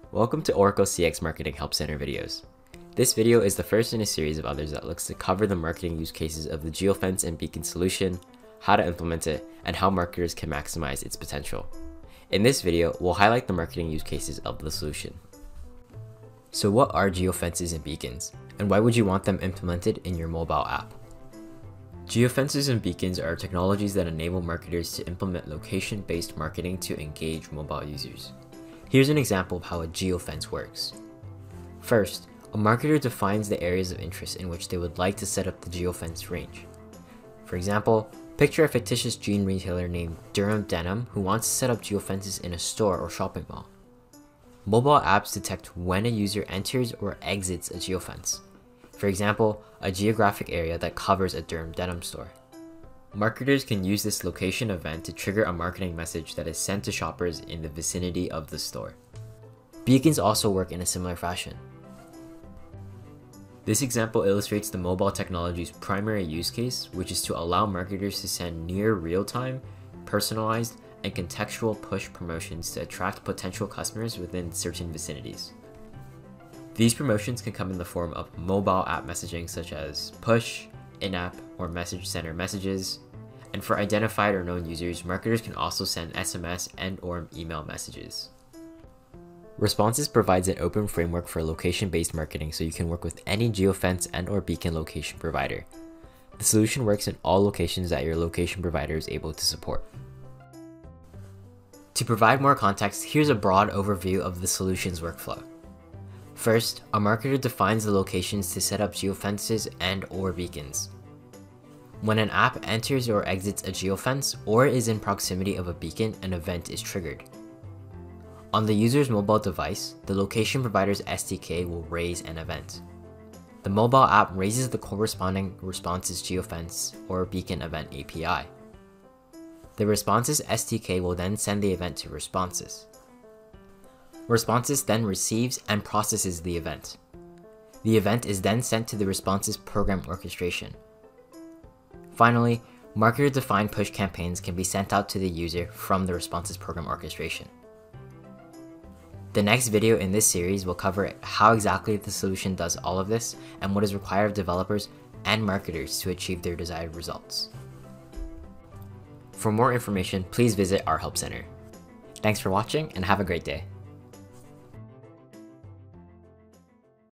Welcome to Oracle CX Marketing Help Center videos. This video is the first in a series of others that looks to cover the marketing use cases of the Geofence and Beacon solution, how to implement it, and how marketers can maximize its potential. In this video, we'll highlight the marketing use cases of the solution. So what are Geofences and Beacons, and why would you want them implemented in your mobile app? Geofences and Beacons are technologies that enable marketers to implement location-based marketing to engage mobile users. Here's an example of how a geofence works. First, a marketer defines the areas of interest in which they would like to set up the geofence range. For example, picture a fictitious jean retailer named Durham Denim who wants to set up geofences in a store or shopping mall. Mobile apps detect when a user enters or exits a geofence. For example, a geographic area that covers a Durham Denim store. Marketers can use this location event to trigger a marketing message that is sent to shoppers in the vicinity of the store. Beacons also work in a similar fashion. This example illustrates the mobile technology's primary use case, which is to allow marketers to send near real-time, personalized, and contextual push promotions to attract potential customers within certain vicinities. These promotions can come in the form of mobile app messaging such as push, in-app, or message center messages, and for identified or known users, marketers can also send SMS and/or email messages. Responsys provides an open framework for location-based marketing so you can work with any geofence and/or beacon location provider. The solution works in all locations that your location provider is able to support. To provide more context, here's a broad overview of the solution's workflow. First, a marketer defines the locations to set up geofences and/or beacons. When an app enters or exits a geofence or is in proximity of a beacon, an event is triggered. On the user's mobile device, the location provider's SDK will raise an event. The mobile app raises the corresponding Responsys geofence or beacon event API. The Responsys SDK will then send the event to Responsys. Responsys then receives and processes the event. The event is then sent to the Responsys program orchestration. Finally, marketer-defined push campaigns can be sent out to the user from the Responsys program orchestration. The next video in this series will cover how exactly the solution does all of this and what is required of developers and marketers to achieve their desired results. For more information, please visit our Help Center. Thanks for watching and have a great day.